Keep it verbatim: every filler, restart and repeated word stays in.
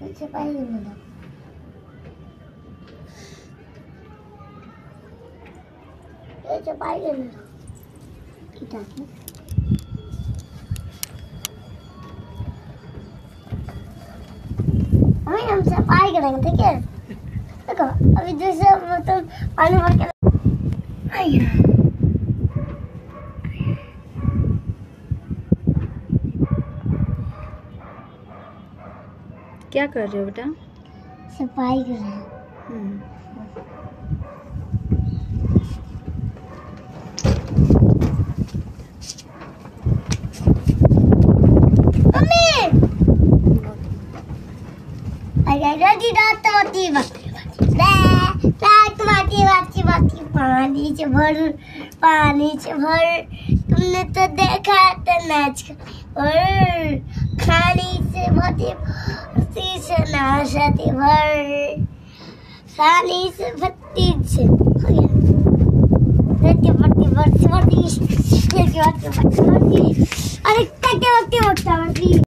सफाई करने दो। ये सफाई करने दो। कितना है? अभी हम सफाई करेंगे, ठीक है? देखो अभी जैसे मतलब पानी भर के आया। क्या कर रहे हो बेटा? सफाई कर रहे हैं। मम्मी अरे रोटी रात होती बाती रात बाती बाती बाती पानी से भर पानी से भर तुमने तो देखा था नाच और खाने से भती भर्ती से नाचती भर खाने से भत्ती से हो गया भर्ती भर्ती भर्ती भर्ती भर्ती भर्ती भर्ती अरे क्या क्या भर्ती भर्ती